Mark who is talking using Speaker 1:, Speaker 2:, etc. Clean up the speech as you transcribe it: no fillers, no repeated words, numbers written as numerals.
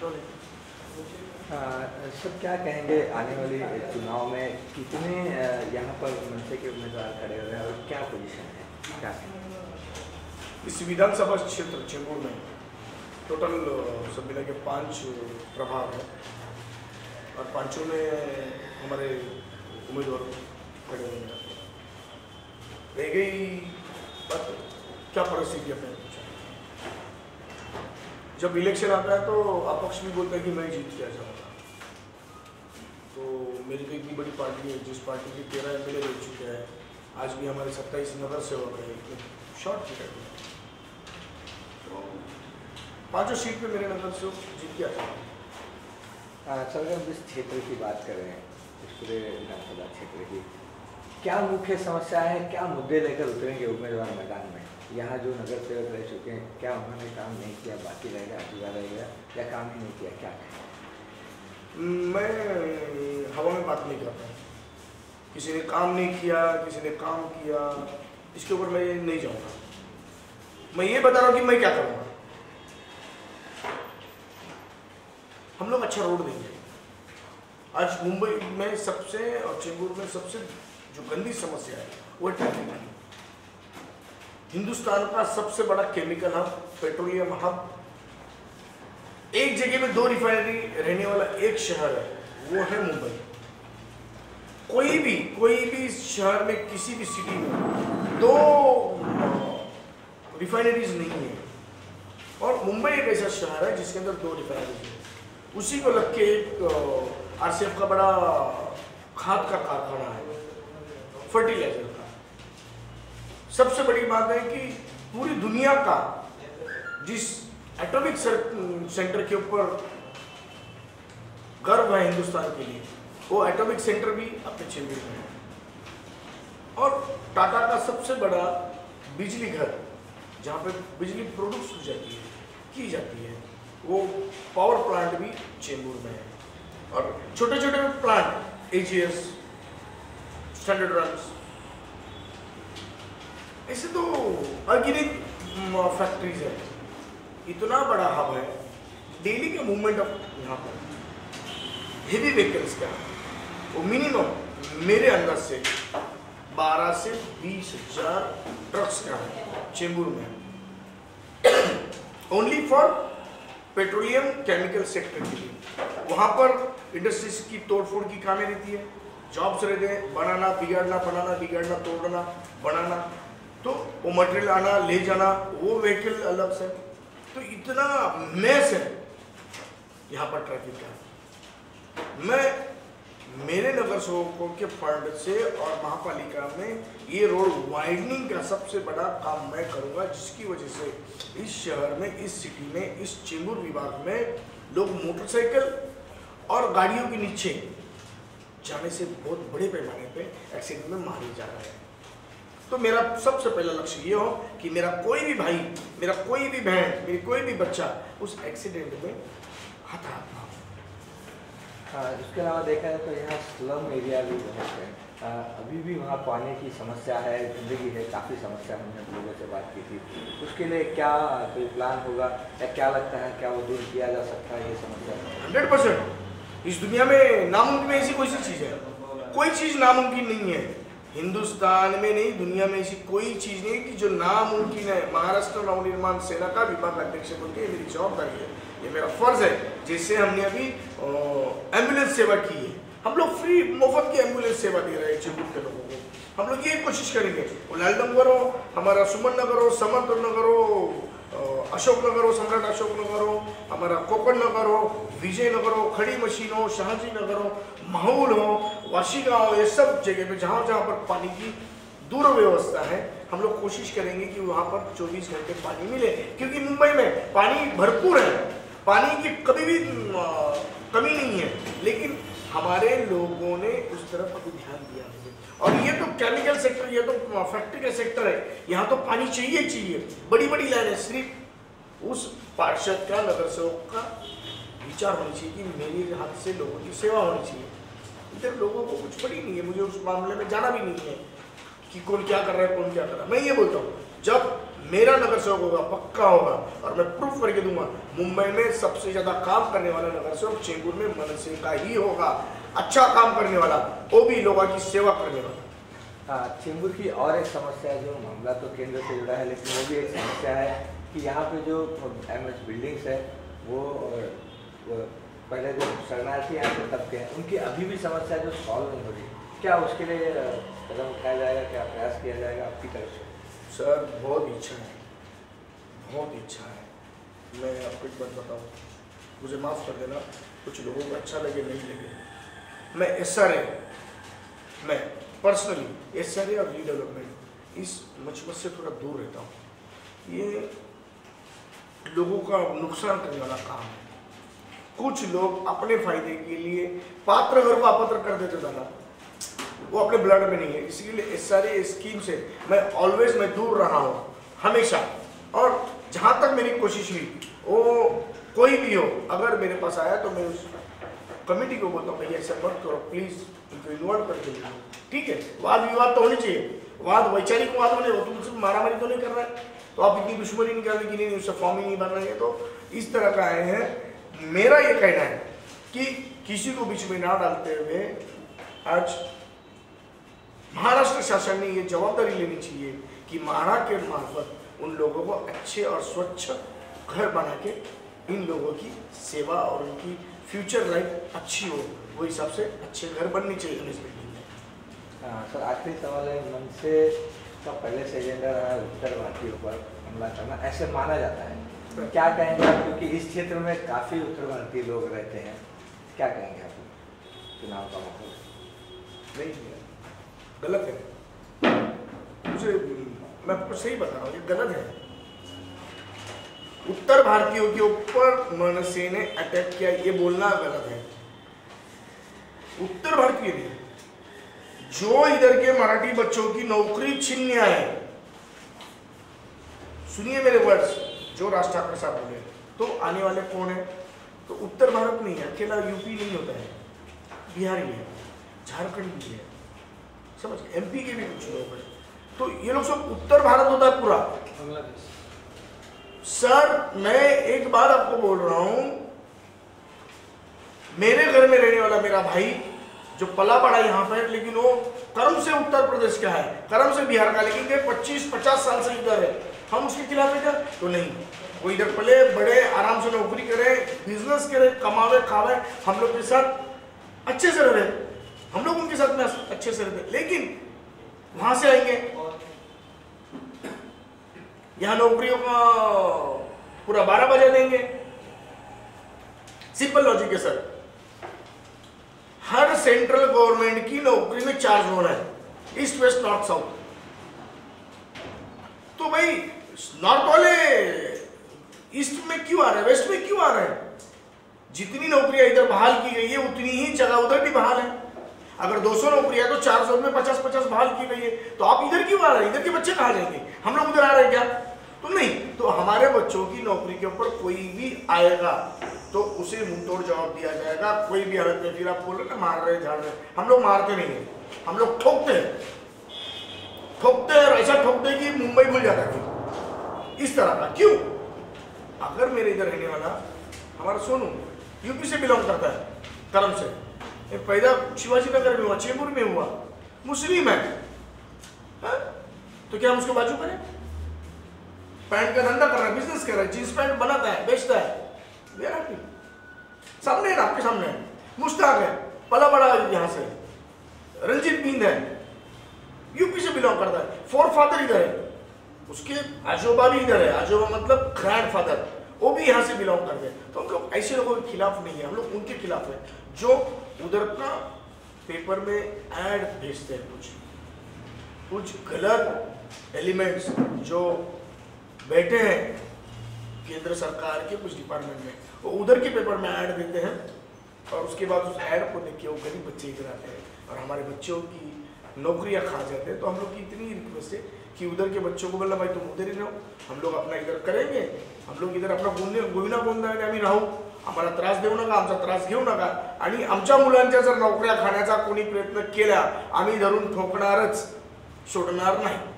Speaker 1: सब क्या कहेंगे आने वाली चुनाव में कितने यहाँ पर मनसे के उम्मीदवार खड़े हुए हैं और क्या पोजीशन है, क्या कहेंगे?
Speaker 2: इस विधानसभा क्षेत्र चेंबूर में टोटल सब मिला के 5 प्रभाग है और पांचों में हमारे उम्मीदवार खड़े हुए हैं। रह गई बात क्या परिस्थिति अपने जब इलेक्शन आता है तो अपक्ष भी बोलता है कि मैं जीत के आ जाऊँगा। तो मेरी तो इतनी बड़ी पार्टी है जिस पार्टी के 13 MLA ले चुके हैं, आज भी हमारे 27 नगर सेवक है, शॉर्ट टिकट में तो 5 सीट पे मेरे नगर से जीत के आ जाऊँगा।
Speaker 1: सर अगर जिस क्षेत्र की बात करें इस पूरे विधानसभा क्षेत्र की, क्या मुख्य समस्या है, क्या मुद्दे लेकर उतरेंगे उम्मीदवार मैदान में? यहाँ जो नगर सेवक रह चुके हैं, क्या उन्होंने काम नहीं किया, बाकी रह गया, अधूरा रह गया या काम ही नहीं किया, क्या कहें?
Speaker 2: मैं हवा में बात नहीं करता। किसी ने काम नहीं किया, किसी ने काम किया, इसके ऊपर मैं नहीं जाऊँगा। मैं ये बता रहा हूँ कि मैं क्या करूँगा। हम लोग अच्छा रोड देंगे। आज मुंबई में सबसे और चेंबूर में सबसे जो गंदी समस्या है वो ट्रैफिक है। हिंदुस्तान का सबसे बड़ा केमिकल हब, पेट्रोलियम हब, एक जगह में 2 रिफाइनरी रहने वाला एक शहर है, वो है मुंबई। कोई भी शहर में किसी भी सिटी में 2 रिफाइनरीज नहीं है और मुंबई एक ऐसा शहर है जिसके अंदर 2 रिफाइनरीज है। उसी को लग के एक RCF का बड़ा खाद का कारखाना है, फर्टिलाइजर का। सबसे बड़ी बात है कि पूरी दुनिया का जिस एटॉमिक सेंटर के ऊपर गर्व है हिंदुस्तान के लिए, वो एटॉमिक सेंटर भी अपने चेंबूर में है। और टाटा का सबसे बड़ा बिजली घर, जहाँ पे बिजली प्रोड्यूस की जाती है, वो पावर प्लांट भी चेंबूर में है। और छोटे छोटे प्लांट AGS, स्टैंडर्ड रन्स, ऐसे तो अनगिनत फैक्ट्रीज है। इतना बड़ा हब है, डेली का मूवमेंट ऑफ यहाँ पर हेवी व्हीकल्स का वो मिनिमम मेरे अंदर से 12 से 20 हजार ट्रक्स का है चेंबूर में, only for petroleum chemical sector के लिए। वहाँ पर इंडस्ट्रीज की तोड़फोड़ की कामें रहती है, जॉब्स रहते हैं, बनाना बिगाड़ना, बनाना बिगाड़ना, तोड़ना बनाना, तो वो मटेरियल आना ले जाना, वो व्हीकल अलग से। तो इतना मैस है यहाँ पर ट्रैफिक का। मैं मेरे नगर सेवकों के फंड से और महापालिका में ये रोड वाइडनिंग का सबसे बड़ा काम मैं करूँगा, जिसकी वजह से इस शहर में, इस सिटी में, इस चेंबूर विभाग में लोग मोटरसाइकिल और गाड़ियों के नीचे जाने से बहुत बड़े पैमाने पे एक्सीडेंट में मारे जा रहे हैं। तो मेरा सबसे पहला लक्ष्य ये हो कि मेरा कोई भी भाई, मेरा कोई भी बहन, मेरी कोई भी बच्चा उस एक्सीडेंट में हताहत ना हो।
Speaker 1: इसके अलावा देखा जाए तो यहाँ स्लम एरिया भी बहुत है, अभी भी वहाँ पानी की समस्या है, गंदगी है, काफ़ी समस्या हमने लोगों से बात की थी। उसके लिए क्या कोई प्लान होगा या क्या लगता है, क्या वो दूर किया जा सकता है ये समस्या?
Speaker 2: 100%। इस दुनिया में नामुमकिन ऐसी कोई सी चीज़ है? कोई चीज़ नामुमकिन नहीं है। हिंदुस्तान में नहीं, दुनिया में ऐसी कोई चीज़ नहीं कि जो नामुमकिन है। महाराष्ट्र नवनिर्माण सेना का विभाग अध्यक्ष बनके ये मेरी जवाबदारी है, ये मेरा फर्ज है। जैसे हमने अभी एम्बुलेंस सेवा की है, हम लोग फ्री मुफ्त की एम्बुलेंस सेवा दे रहे हैं चेंबूर के लोगों को। हम लोग ये कोशिश करेंगे, वो लालनगर हो, हमारा सुमन नगर हो, समर्थ नगर हो, अशोक नगर हो, सम्राट अशोक नगर हो, हमारा कोकण नगर हो, विजय नगर हो, खड़ी मशीन हो, शाहजी नगर हो, माहौल हो, वाशीगांव हो, ये सब जगह पे जहाँ जहाँ पर पानी की दूर व्यवस्था है, हम लोग कोशिश करेंगे कि वहाँ पर 24 घंटे पानी मिले। क्योंकि मुंबई में पानी भरपूर है, पानी की कभी भी कमी नहीं है, लेकिन हमारे लोगों ने उस तरफ अभी ध्यान दिया नहीं। और ये तो केमिकल सेक्टर, ये तो फैक्ट्री का सेक्टर है, यहाँ तो पानी चाहिए। बड़ी बड़ी लाइन है। सिर्फ उस पार्षद का, नगर सेवक का विचार होनी चाहिए कि मेरे हाथ से लोगों की सेवा होनी चाहिए। इधर लोगों को कुछ पड़ी नहीं है, मुझे उस मामले में जाना भी नहीं है कि कौन क्या कर रहा है, कौन क्या कर रहा है। मैं ये बोलता हूँ, जब मेरा नगर सेवक होगा, पक्का होगा, और मैं प्रूफ करके दूंगा। मुंबई में सबसे ज्यादा काम करने वाला नगर सेवक चेंबूर में मन सिंह का ही होगा। अच्छा काम करने वाला, वो भी लोगों की सेवा करने वाला।
Speaker 1: हाँ, चेंबूर की और एक समस्या है, जो मामला तो केंद्र से जुड़ा है, लेकिन वो भी एक समस्या है कि यहाँ पे जो एमएच बिल्डिंग्स है वो पहले जो शरणार्थी यहाँ पे तबके हैं, उनकी अभी भी समस्या जो सॉल्व नहीं हो रही, क्या उसके लिए कदम उठाया जाएगा, क्या प्रयास किया जाएगा आपकी तरफ से?
Speaker 2: सर बहुत इच्छा है, बहुत इच्छा है। मैं आपको एक बात बताऊँ, मुझे माफ़ कर देना, कुछ लोगों को अच्छा लगे नहीं लगे, मैं SRA, मैं पर्सनली SRA और रीडेवलपमेंट इस मचमत से थोड़ा दूर रहता हूँ। ये लोगों का नुकसान करने वाला काम है। कुछ लोग अपने फायदे के लिए पात्र घर को अपत्र कर देते दादा, वो अपने ब्लड में नहीं है, इसीलिए SRA स्कीम से मैं ऑलवेज मैं दूर रहा हूँ हमेशा। और जहाँ तक मेरी कोशिश हुई, वो कोई भी हो अगर मेरे पास आया तो मैं उस कमेटी को बोलता हूँ भैया ऐसा मत करो, प्लीज इनको इन्वॉल्व करके लो, ठीक है। वाद विवाद तो होनी चाहिए, वाद वैचारिक वाद होने, वो तुम सिर्फ मारामारी तो नहीं कर रहा है, तो आप इतनी दुश्मनी नहीं कर रहे कि नहीं उससे फॉर्म ही नहीं बन रहे हैं, तो इस तरह का आए हैं। मेरा ये कहना है कि किसी को बीच में ना डालते हुए आज महाराष्ट्र शासन ने ये जवाबदारी लेनी चाहिए कि माड़ा के मार्फत उन लोगों को अच्छे और स्वच्छ घर बना के इन लोगों की सेवा और उनकी फ्यूचर लाइफ अच्छी हो, वो हिसाब से अच्छे घर बनने चाहिए इस बिल्डिंग में।
Speaker 1: हाँ सर, आखिरी सवाल है, मनसे का पहले से एजेंडा रहा है उत्तर भारतीयों पर हमला करना, ऐसे माना जाता है, तो क्या कहेंगे आप, क्योंकि इस क्षेत्र में काफ़ी उत्तर भारतीय लोग रहते हैं, क्या कहेंगे आप चुनाव का माहौल?
Speaker 2: नहीं, गलत है, मुझे मैं आपको सही बता रहा हूँ, ये गलत है। उत्तर भारतीयों के ऊपर मनसे ने अटैक किया, ये बोलना गलत है। उत्तर भारतीय ने जो इधर के मराठी बच्चों की नौकरी छीनने आए, सुनिए मेरे वर्ड्स, जो राज ठाकरे साहब बोले, तो आने वाले कौन है? तो उत्तर भारत नहीं है, अकेला यूपी नहीं होता है, बिहार भी है, झारखंड भी है, समझ, MP के भी कुछ लोग हैं, तो ये लोग सब उत्तर भारत होता है पूरा।
Speaker 3: बांग्लादेश।
Speaker 2: सर मैं एक बात आपको बोल रहा हूं, मेरे घर में रहने वाला मेरा भाई जो पला पड़ा यहाँ पर, लेकिन वो कर्म से उत्तर प्रदेश का है, कर्म से बिहार का, लेकिन 25-50 साल से इधर है, हम उसके खिलाफ है क्या? तो नहीं, वो इधर पले बड़े आराम से नौकरी करे, बिजनेस करे, कमावे खावे, हम लोग के साथ अच्छे से रहे, हम लोग उनके साथ में अच्छे से रहते, लेकिन वहां से आएंगे यहाँ नौकरियों का पूरा 12 बजा देंगे। सिंपल लॉजिक है सर, हर सेंट्रल गवर्नमेंट की नौकरी में 4 जोन है, ईस्ट वेस्ट नॉर्थ साउथ, तो भाई नॉर्थ वाले ईस्ट में क्यों आ रहे हैं, वेस्ट में क्यों आ रहे हैं? जितनी नौकरियां इधर बहाल की गई है उतनी ही जगह उधर भी बहाल है। अगर 200 नौकरियां तो 4 जोन में 50-50 बहाल की गई है, तो आप इधर क्यों आ रहे हैं? इधर के बच्चे कहाँ जाएंगे? हम लोग उधर आ रहे हैं क्या? तो नहीं, तो हमारे बच्चों की नौकरी के ऊपर कोई भी आएगा तो उसे मुंहतोड़ जवाब दिया जाएगा, कोई भी हालत में। फिर आप बोल रहे ना मार रहे झाड़ रहे, हम लोग मारते नहीं है, हम लोग ठोकते हैं, ठोकते हैं और ऐसा ठोकते हैं कि मुंबई भूल जाता है, इस तरह का। क्यों? अगर मेरे इधर रहने वाला हमारा सोनू यूपी से बिलोंग करता है, कर्म से, पैदा शिवाजी नगर में हुआ, चेंबूर में हुआ, मुस्लिम है, तो क्या हम उसको बाजू करें? पैंट का धंधा कर रहा है, बिजनेस कर रहा है, जींस पैंट बनाता है, बेचता है, सामने है, आपके सामने है। मुश्ताक है, पला बड़ा यहाँ से, रंजीत बिंद है, यूपी से बिलोंग करता है, फोर फादर इधर है, उसके आजोबा भी इधर है, आजोबा मतलब ग्रैंड फादर, वो भी यहाँ से बिलोंग करते हैं। तो हम लोग ऐसे लोगों के खिलाफ नहीं है, हम लोग उनके खिलाफ है जो उधर का पेपर में ऐड भेजते हैं, कुछ गलत एलिमेंट्स जो बैठे हैं केंद्र सरकार के कुछ डिपार्टमेंट में, वो उधर के पेपर में ऐड देते हैं, और उसके बाद उस ऐड को देख के वो गरीब बच्चे इधर आते हैं और हमारे बच्चों की नौकरियां खा जाते हैं। तो हम लोग की इतनी रिक्वेस्ट है कि उधर के बच्चों को बोला भाई तुम उधर ही रहो, हम लोग अपना इधर करेंगे, हम लोग इधर आपला गोविना गोंधळाने आम्ही राहू, आम्हाला त्रास देऊ नका, आमचा त्रास घेऊ नका, आणि आमच्या मुलांच्या जर नोकऱ्या खाण्याचा कोणी प्रयत्न केला आम्ही धरून ठोकणारच, सोडणार नाही।